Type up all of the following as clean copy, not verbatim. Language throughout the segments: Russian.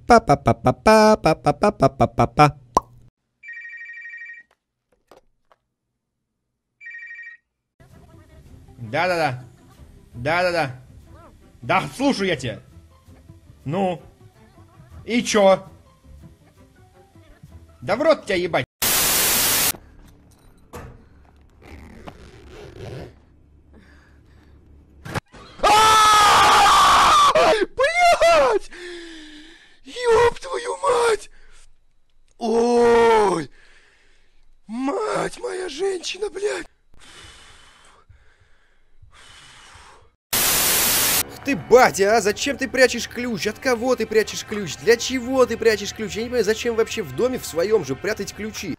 Па-па-па-па-па-па-па-па-па-па. Да-да-да. Да-да-да. Да, слушаю я тебя. Ну? И чё? Да в рот тебя ебать. Блять! Ёб твою мать! Ой! Мать моя женщина, блядь! Ты, батя, а зачем ты прячешь ключ? От кого ты прячешь ключ? Для чего ты прячешь ключ? Я не понимаю, зачем вообще в доме в своем же прятать ключи?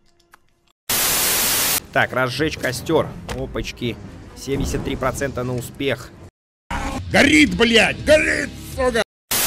Так, разжечь костер. Опачки. 73% на успех. Горит, блядь! Горит, сука!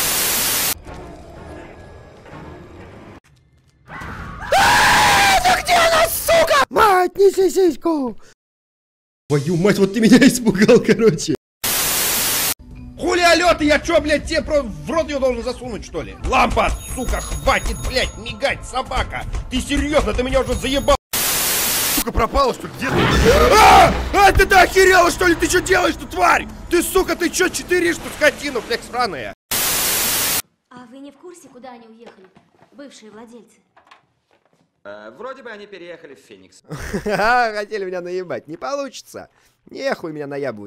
Мать, неси сиську! Твою мать, вот ты меня испугал, короче. Хули алёты, я чё, блядь, тебе в рот её должен засунуть, что ли? Лампа, сука, хватит, блядь, мигать, собака! Ты серьезно, ты меня уже заебал! Сука, пропала, что ли? Где ты? Ты охерела, что ли? Ты что делаешь, ты тварь? Ты, сука, ты чё читеришь, ты скотина, блядь, сраная? А вы не в курсе, куда они уехали? Бывшие владельцы. Вроде бы они переехали в Феникс. Хотели меня наебать. Не получится. Нехуй меня наябывать.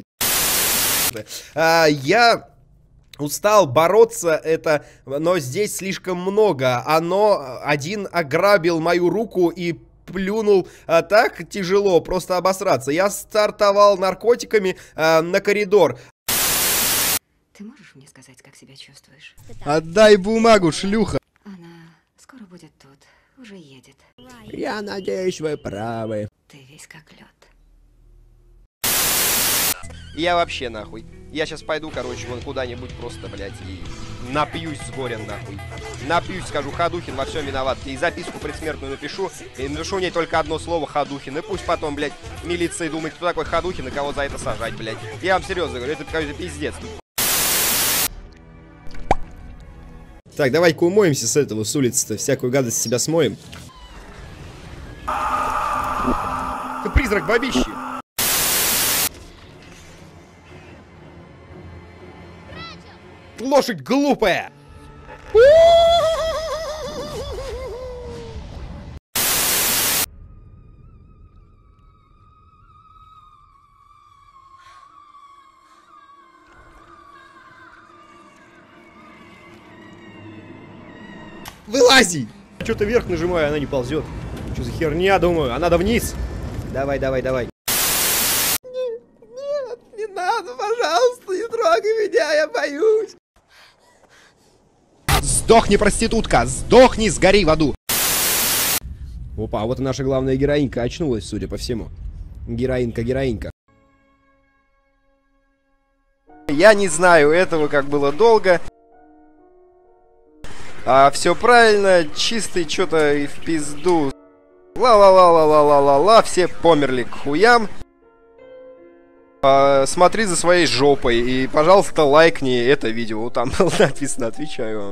Я устал бороться, но здесь слишком много. Один ограбил мою руку и плюнул так тяжело, просто обосраться. Я стартовал наркотиками на коридор. Ты можешь мне сказать, как себя чувствуешь? Отдай бумагу, шлюха! Она скоро будет тут, уже едет. Я надеюсь, вы правы. Ты весь как лед. Я вообще нахуй. Я сейчас пойду, короче, вон куда-нибудь просто, блядь, и напьюсь с горя нахуй. Напьюсь, скажу, Ходухин во всем виноват. И записку предсмертную напишу. И напишу в ней только одно слово Ходухин. И пусть потом, блядь, милиция думает, кто такой Ходухин и кого за это сажать, блядь. Я вам серьезно говорю, это какой-то пиздец. Так, давай-ка умоемся с этого, с улицы-то. Всякую гадость с себя смоем. Ты призрак бабищи. Лошадь глупая! Вылази! Что-то вверх нажимаю, она не ползет. Что за херня, думаю? А надо вниз. Давай, давай, давай. Нет, не надо, пожалуйста, не трогай меня, я боюсь. Сдохни, проститутка! Сдохни, сгори в аду! Опа, а вот и наша главная героинька очнулась, судя по всему. Героинка. Я не знаю этого, как было долго. Все правильно, чистый что-то и в пизду. Ла-ла-ла-ла-ла-ла-ла-ла, все померли к хуям. Смотри за своей жопой и, пожалуйста, лайкни это видео. Там было написано, отвечаю вам.